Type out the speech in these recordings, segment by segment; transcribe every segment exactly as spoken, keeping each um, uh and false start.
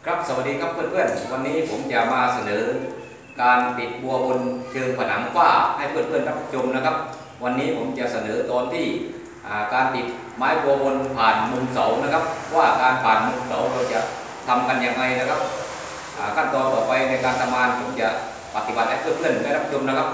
ครับสวัสดีครับเพื่อนๆวันนี้ผมจะมาเสนอการติดบัวบนเชิงผนังฝ้าให้เพื่อนๆรับชมนะครับวันนี้ผมจะเสนอตอนที่การติดไม้บัวบนผ่านมุมเสานะครับว่าการผ่านมุมเสาเราจะทำกันอย่างไรนะครับขั้นตอนต่อไปในการทำงานผมจะปฏิบัติให้เพื่อนๆได้รับชมนะครับ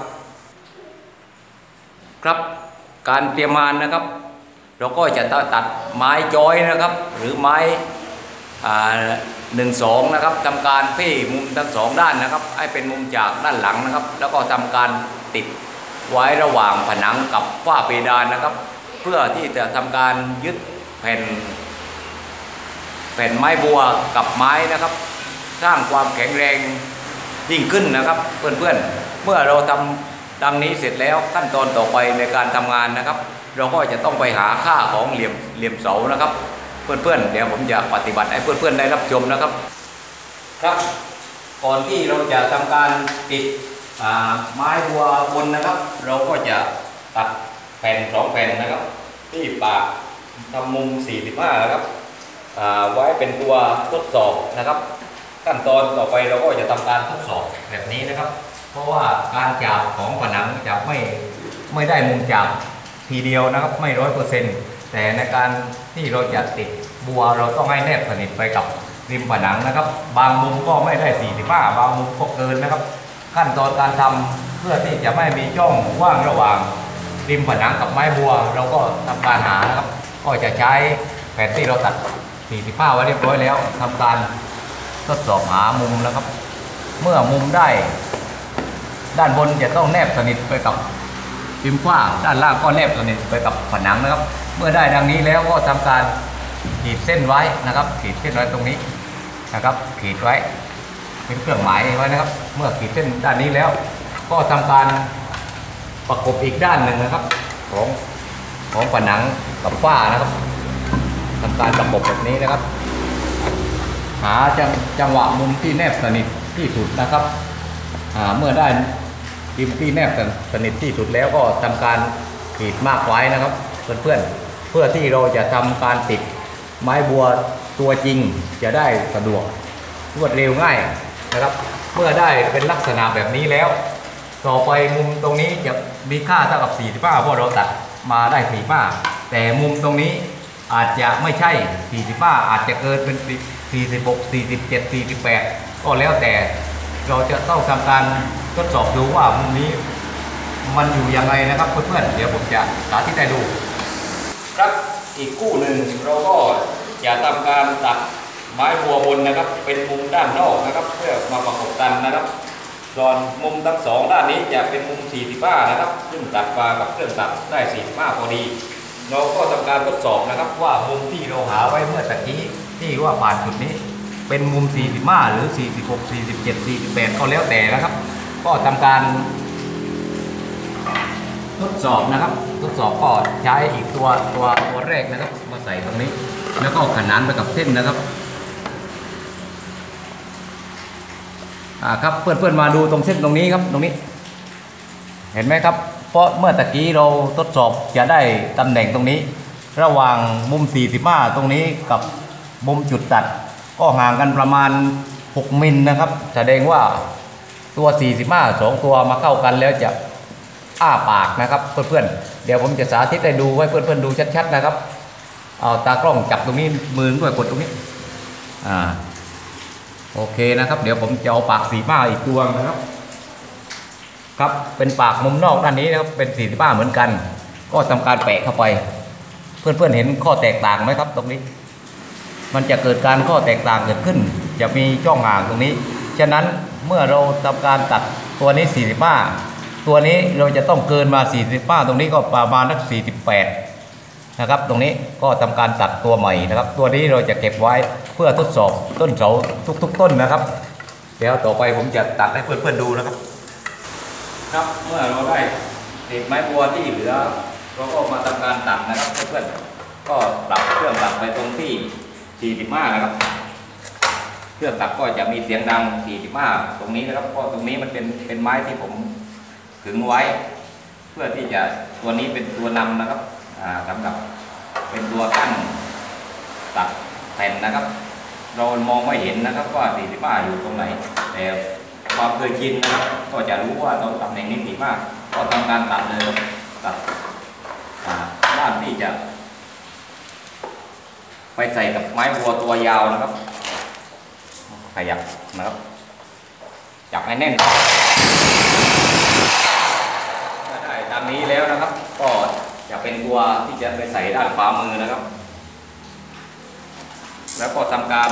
ครับการเตรียมงานนะครับเราก็จะตัดไม้จอยนะครับหรือไม้หนึ่งสองนะครับทำการเพ่มุมทั้งสองด้านนะครับให้เป็นมุมจากด้านหลังนะครับแล้วก็ทำการติดไว้ระหว่างผนังกับฝ้าเพดานนะครับเพื่อที่จะทำการยึดแผ่นแผ่นไม้บัวกับไม้นะครับสร้างความแข็งแรงยิ่งขึ้นนะครับเพื่อนๆเมื่อเราทำดังนี้เสร็จแล้วขั้นตอนต่อไปในการทำงานนะครับเราก็จะต้องไปหาค่าของเหลี่ยมเหลี่ยมเสานะครับเพื่อนๆเดี๋ยวผมจะปฏิบัติให้เพื่อนๆได้รับชมนะครับครับก่อนที่เราจะทำการติดไม้บัวบนนะครับเราก็จะตัดแผ่นสองแผ่นนะครับที่ปากทำมุมสี่สิบห้านะครับไว้เป็นตัวทดสอบนะครับขั้นตอนต่อไปเราก็จะทำการทดสอบแบบนี้นะครับเพราะว่าการจับของผนังจะไม่ไม่ได้มุมจับทีเดียวนะครับไม่ร้อยเปอร์เซ็นต์แต่ในการที่เราจะติดบัวเราต้องให้แนบสนิทไปกับริมผนังนะครับบางมุมก็ไม่ได้สี่สิบห้าบางมุมก็เกินนะครับขั้นตอนการทำเพื่อที่จะไม่มีช่องว่างระหว่างริมผนังกับไม้บัวเราก็ทำการหานะครับก็จะใช้แผ่นที่เราตัดสี่สิบห้าไว้เรียบร้อยแล้วทำการทดสอบหามุมนะครับเมื่อมุมได้ด้านบนจะต้องแนบสนิทไปกับริมฝ้าด้านล่างก็แนบสนิทไปกับผนังนะครับเมื่อได้ดังนี้แล้วก็ทำการขีดเส้นไว้นะครับขีดเส้นไว้ตรงนี้นะครับขีดไว้เป็นเครื่องหมายไว้นะครับเมื่อขีดเส้นด้านนี้แล้วก็ทำการประกบอีกด้านหนึ่งนะครับของของผนังกับฝ้านะครับทำการประกบแบบนี้นะครับหาจังจังหวะมุมที่แนบสนิทที่สุดนะครับเมื่อได้ริมที่แนบสนิทที่สุดแล้วก็ทำการขีดมากไว้นะครับเพื่อนๆเพื่อที่เราจะทำการติดไม้บัวตัวจริงจะได้สะดวกรวดเร็วง่ายนะครับเมื่อได้เป็นลักษณะแบบนี้แล้วต่อไปมุมตรงนี้จะมีค่าเท่ากับสี่สิบห้าเพราะเราตัดมาได้สี่สิบห้าแต่มุมตรงนี้อาจจะไม่ใช่สี่สิบห้าอาจจะเกินเป็นสี่สิบหก สี่สิบเจ็ด สี่สิบแปดก็แล้วแต่เราจะต้องทำการทดสอบดูว่ามุมนี้มันอยู่ยังไงนะครับเพื่อนๆเดี๋ยวผมจะสาธิตให้ดูครับอีกคู่หนึ่งเราก็จะทำการตัดไม้บัวบนนะครับเป็นมุมด้านนอกนะครับเพื่อมาประกบกันนะครับส่วนมุมทั้งสองด้านนี้จะเป็นมุมสี่สิบห้านะครับซึ่งตัดมากับเครื่องตัดได้สี่สิบห้าพอดีเราก็ทำการทดสอบนะครับว่ามุมที่เราหาไว้เมื่อตะกี้ที่ว่าผ่านจุดนี้เป็นมุมสี่สิบห้าหรือสี่สิบหก สี่สิบเจ็ด สี่สิบแปดก็แล้วแต่นะครับก็ทำการทดสอบนะครับทดสอบก็ใช้อีกตัวตัวตัวแรกนะครับมาใส่ตรงนี้แล้วก็ขนานไปกับเส้นนะครับอ่าครับเพื่อนๆมาดูตรงเส้นตรงนี้ครับตรงนี้เห็นไหมครับเพราะเมื่อตะกี้เราทดสอบจะได้ตำแหน่งตรงนี้ระหว่างมุมสี่สิบห้าตรงนี้กับมุมจุดตัดก็ห่างกันประมาณหกมิลนะครับแสดงว่าตัวสี่สิบห้าสองตัวมาเข้ากันแล้วจะอ้าปากนะครับเพื่อนๆเดี๋ยวผมจะสาธิตให้ดูให้เพื่อนๆดูชัดๆนะครับเอาตากล้องจับตรงนี้มือด้วยกดตรงนี้อ่าโอเคนะครับเดี๋ยวผมจะเอาปากสี่สิบห้าอีกตัวนะครับครับเป็นปากมุมนอกด้านนี้นะครับเป็นสี่สิบห้าเหมือนกันก็ทำการแปะเข้าไปเพื่อนๆเห็นข้อแตกต่างไหมครับตรงนี้มันจะเกิดการข้อแตกต่างเกิดขึ้นจะมีช่องห่างตรงนี้ฉะนั้นเมื่อเราทำการตัดตัวนี้สี่สิบห้าตัวนี้เราจะต้องเกินมาสี่สิบห้าตรงนี้ก็ประมาณสักสี่สิบแปดนะครับตรงนี้ก็ทำการตัดตัวใหม่นะครับตัวนี้เราจะเก็บไว้เพื่อทดสอบต้นเสาทุกๆต้นนะครับเดี๋ยวต่อไปผมจะตัดให้เพื่อนๆดูนะครับครับเมื่อเราได้ติดไม้บัวที่เหลือเราก็มาทำการตัดนะครับเพื่อนๆก็ปรับเครื่องตัดไปตรงที่สี่สิบห้านะครับเครื่องตัดก็จะมีเสียงดังสี่สิบห้าตรงนี้นะครับเพราะตรงนี้มันเป็นเป็นไม้ที่ผมขึงไว้เพื่อที่จะตัวนี้เป็นตัวนำนะครับสำหรับเป็นตัวกั้นตัดแผ่นนะครับเรามองไม่เห็นนะครับว่าสี่สิบห้าอยู่ตรงไหนแต่ความเคยชินนะครับก็จะรู้ว่าตรงตำแหน่งนี้สี่สิบห้าก็ทำการตัดเลยตัดด้านที่จะไปใส่กับไม้วัวตัวยาวนะครับขยับนะครับจับให้แน่นถ้าได้ตามนี้แล้วนะครับก็จะเป็นวัวที่จะไปใส่ด้านขวามือนะครับแล้วก็ทำการ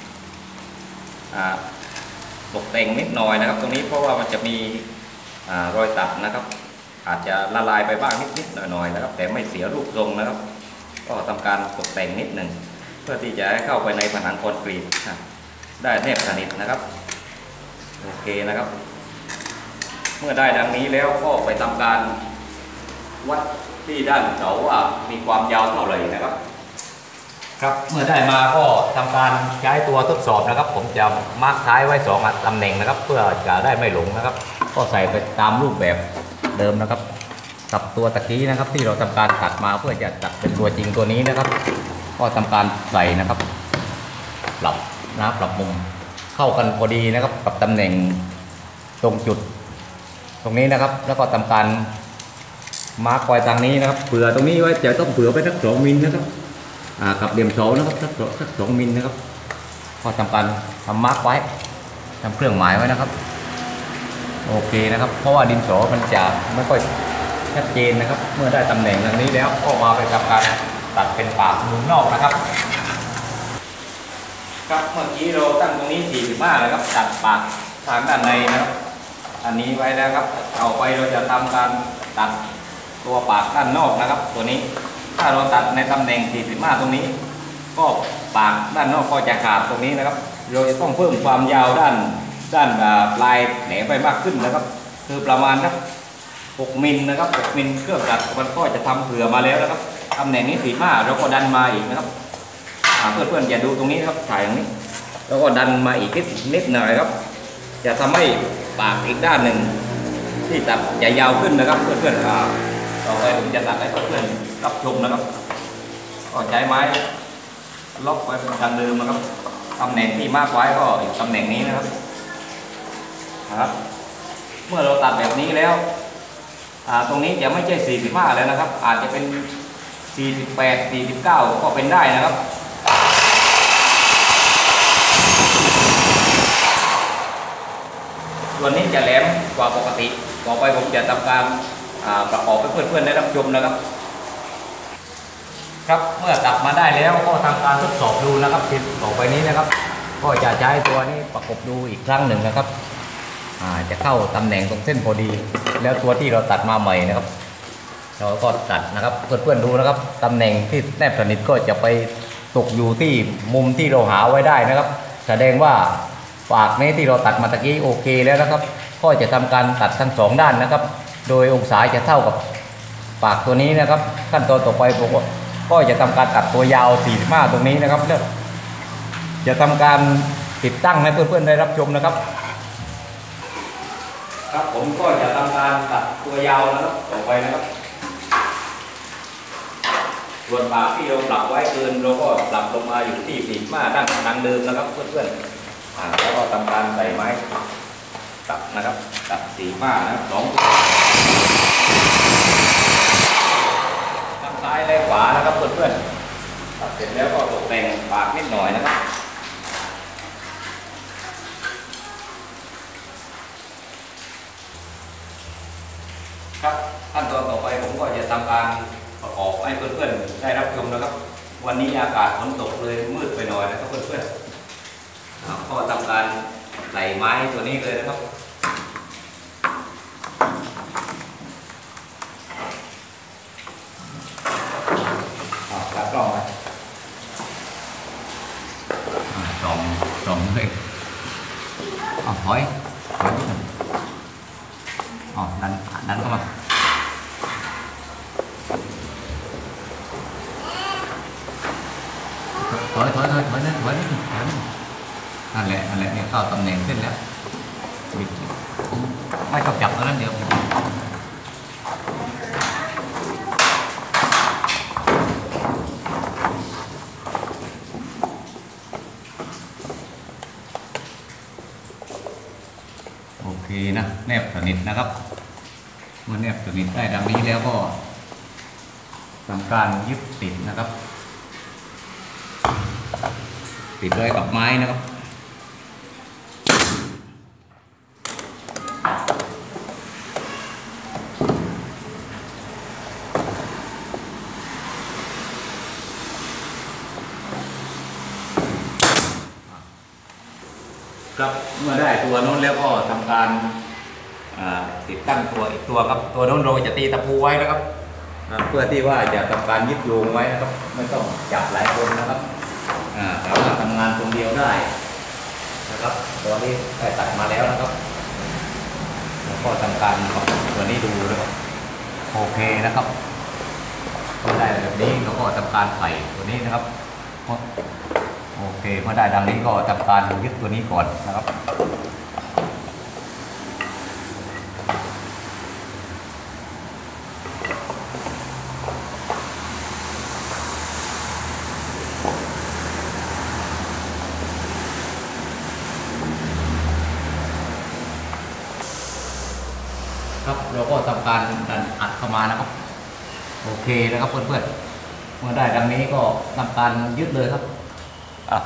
ตกแต่งนิดหน่อยนะครับตรงนี้เพราะว่ามันจะมีรอยตัดนะครับอาจจะละลายไปบ้างนิดๆหน่อยๆนะครับแต่ไม่เสียรูปทรงนะครับก็ทำการตกแต่งนิดหนึ่งเพื่อที่จะให้เข้าไปในผนังคอนกรีตได้แนบสนิทนะครับโอเคนะครับเมื่อได้ดังนี้แล้วก็ไปทำการวัดที่ด้านเสาว่ามีความยาวเท่าไหร่นะครับครับเมื่อได้มาก็ทำการใช้ตัวทดสอบนะครับผมจะมาร์คท้ายไว้สองตำแหน่งนะครับเพื่อจะได้ไม่หลงนะครับก็ใส่ไปตามรูปแบบเดิมนะครับกับตัวตะกี้นะครับที่เราทำการตัดมาเพื่อจะตัดเป็นตัวจริงตัวนี้นะครับก็ทำการใส่นะครับปรับนะปรับมุมเข้ากันพอดีนะครับกับตำแหน่งตรงจุดตรงนี้นะครับแล้วก็ทำการมาร์คไว้ทางนี้นะครับเผื่อตรงนี้ไว้จะต้องเผื่อไปสักสองมิลนะครับกับเหลี่ยมเสานะครับสักสักสองมิลนะครับก็ทำการทำมาร์กไว้ทำเครื่องหมายไว้นะครับโอเคนะครับเพราะว่าดินสอมันจะไม่ค่อยชัดเจนนะครับเมื่อได้ตำแหน่งตรงนี้แล้วก็มาไปทำการตัดเป็นปากมุมนอกนะครับครับเมื่อกี้เราตั้งตรงนี้สี่สิบห้านะครับตัดปากทางด้านในนะครับอันนี้ไว้แล้วครับเอาไปเราจะทำการตัดตัวปากด้านนอกนะครับตัวนี้ถ้าเราตัดในตำแหน่งสี่สิบห้าตรงนี้ก็ปากด้านนอกก็จะขาดตรงนี้นะครับเราจะต้องเพิ่มความยาวด้านด้านปลายแหนไปมากขึ้นนะครับคือประมาณสักหกมิลนะครับหกมิลเครื่องตัดมันก็จะทำเผื่อมาแล้วนะครับตำแหน่งนี้สี่สิบห้าเราก็ดันมาอีกนะครับเพื่อนๆอย่าดูตรงนี้นะครับถ่ายตรงนี้แล้วก็ดันมาอีกนิดนิดหน่อยครับจะทำให้ปากอีกด้านหนึ่งที่ตัดจะยาวขึ้นนะครับเพื่อนๆต่อไปผมจะตัดให้เพื่อนๆรับชมนะครับก็ใช้ไม้ล็อกไว้ทางเดิมนะครับตำแหน่งที่มากไว้ก็อีกตำแหน่งนี้นะครับนะครับเมื่อเราตัดแบบนี้แล้วตรงนี้จะไม่ใช่สี่สิบห้าแล้วนะครับอาจจะเป็นสี่สิบแปด สี่สิบเก้าก็เป็นได้นะครับส่วนนี้จะแหลมกว่าปกติต่อไปผมจะทำการประกอบให้เพื่อนๆได้รับชมนะครับครับเมื่อตัดมาได้แล้วก็ทำการทดสอบดูนะครับติดต่อไปนี้นะครับก็จะใช้ตัวนี้ประกบดูอีกครั้งหนึ่งนะครับจะเข้าตำแหน่งตรงเส้นพอดีแล้วตัวที่เราตัดมาใหม่นะครับเราก็ตัดนะครับเพื่อนๆดูนะครับตำแหน่งที่แนบสนิทก็จะไปตกอยู่ที่มุมที่เราหาไว้ได้นะครับแสดงว่าปากนี้ที่เราตัดมาตะกี้โอเคแล้วนะครับก็จะทำการตัดทั้งสองด้านนะครับโดยองศาจะเท่ากับปากตัวนี้นะครับขั้นตอนต่อไปผมก็จะทำการตัดตัวยาวสี่สิบห้าตรงนี้นะครับจะทำการติดตั้งให้เพื่อนๆได้รับชมนะครับครับผมก็จะทำการตัดตัวยาวนะครับต่อไปนะครับส่วนปากที่เราปรับไว้เกินเราก็ปรับลงมาอยู่ที่สี่สิบห้าด้านทางเดิมนะครับเพื่อนๆแล้วก็ทำการใส่ไม้ตัดนะครับตัดสี่สิบห้านะสองทางซ้ายและขวานะครับเพื่อนๆตัดเสร็จแล้วก็ตกแต่งปากนิดหน่อยนะครับครับขั้นตอนต่อไปผมก็จะทำการประกอบให้เพื่อนๆได้รับชมนะครับวันนี้อากาศฝนตกเลยมืดไปหน่อยนะครับเพื่อนๆก็ทำการใส่ไม้ตัวนี้เลยนะครับรับกล้องไปสองสองเลยอ๋อถอยถอยอ๋อดันดันเข้ามาถอยถอยถอยถอยนั่นถอยนี่ถอยนี่นั่นแหละนั่นแหละเนี่ยเข้าตำแหน่งเส้นแล้วไม่ต้องจับแล้วนั่นเดียวเคนะแนบสนิทนะครับเมื่อแนบสนิทได้ดังนี้แล้วก็ทำการยึดติดนะครับติดไว้กับไม้นะครับครับเมื่อได้ตัวโน้นแล้วก็ทำการติดตั้งตัวอีกตัวครับตัวโน้นเราจะตีตะปูไว้นะครับเพื่อที่ว่าจะทำการยึดโยงไว้นะครับไม่ต้องจับหลายคนนะครับสามารถทำงานคนเดียวได้นะครับตัวนี้ได้ตัดมาแล้วนะครับแล้วก็ทำการตัวนี้ดูนะครับโอเคนะครับก็ได้แบบนี้แล้วก็ทำการใส่ตัวนี้นะครับโอเคเมื่อได้ดังนี้ก็ทำการยึดตัวนี้ก่อนนะครับครับเราก็ทำการดันอัดเข้ามานะครับโอเคนะครับเพื่อนๆเมื่อได้ดังนี้ก็ทำการยึดเลยครับอ่ะ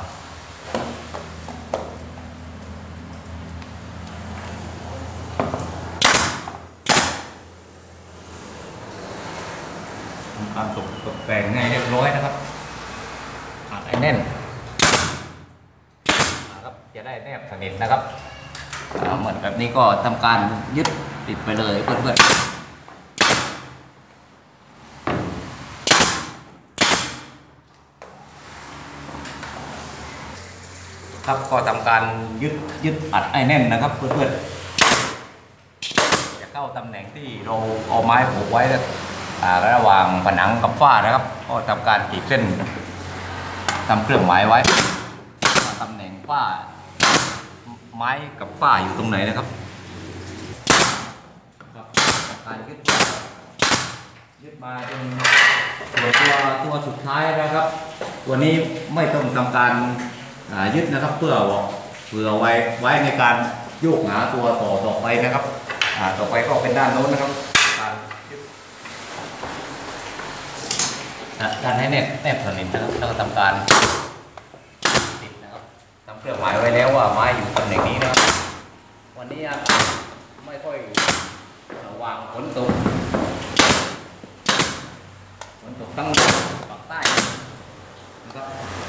ทำการตกตกแต่งให้เรียบร้อยนะครับอัดให้แน่นนะครับจะได้แนบสนิทนะครับเหมือนแบบนี้ก็ทำการยึดติดไปเลยเพื่อนๆครับก็ทำการยึดยึดอัดให้แน่นนะครับเพื่อนๆจะเข้าตำแหน่งที่เราเอาไม้ผูกไว้ระหว่างผนังกับฝ้านะครับก็ทำการขีดเส้นทำเครื่องหมายไว้ตำแหน่งฝ้าไม้กับฝ้าอยู่ตรงไหนนะครับการยึดยึดมาจนตัวตัวตัวสุดท้ายนะครับตัวนี้ไม่ต้องทำการยึดนะครับเพื่อเพื่อไว้ไว้ในการโยกหาตัวต่อต่อไปนะครับต่อไปก็เป็นด้านโน้นนะครับการยึดดันให้แนบแนบสนิทนะครับแล้วก็ทำการติดนะครับทำเครื่องหมายไว้แล้วว่าไม้อยู่ตำแหน่งนี้นะครับวันนี้ไม่ค่อยระวังฝนตกฝนตกตั้งปากใต้นะครับ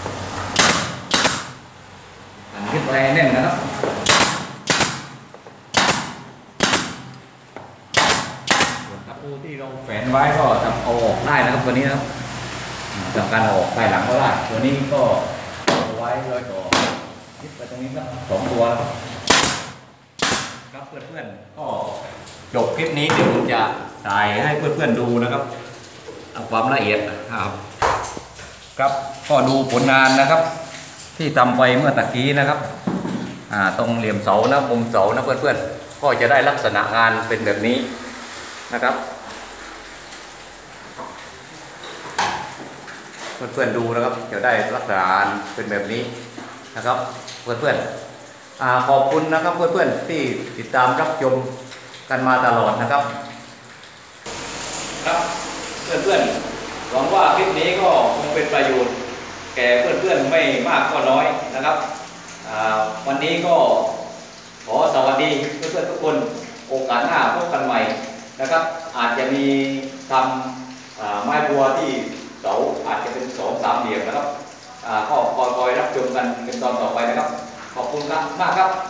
อันยึดไว้แน่นนะครับส่วนตะปูที่เราแฝนไว้ก็ทำเอาออกได้นะครับตัวนี้นะครับทำการเอาออกได้หลังก็ได้ตัวนี้ก็เอาไว้ร้อยต่อยึดไปตรงนี้ครับสองตัวครับเพื่อนๆก็จบคลิปนี้เดี๋ยวผมจะถ่ายให้เพื่อนๆดูนะครับเอาความละเอียดครับครับก็ดูผลงานนะครับที่ทำไปเมื่อตะกี้นะครับตรงเหลี่ยมเสานะมุมเสานะเพื่อนๆก็จะได้ลักษณะงานเป็นแบบนี้นะครับเพื่อนๆดูนะครับจะได้ลักษณะงานเป็นแบบนี้นะครับเพื่อนๆขอบคุณนะครับเพื่อนๆที่ติดตามรับชมกันมาตลอดนะครับครับเพื่อนๆหวังว่าคลิปนี้ก็คงเป็นประโยชน์แก่เพื่อนๆไม่มากก็น้อยนะครับวันนี้ก็ขอสวัสดีเพื่อนๆทุกคนโอกาสหน้าพบกันใหม่นะครับอาจจะมีทำไม้บัวที่เสาอาจจะเป็นสองสามเหลี่ยมนะครับก็คอยรับชมกันเป็นตอนต่อไปนะครับขอบคุณครับมากครับ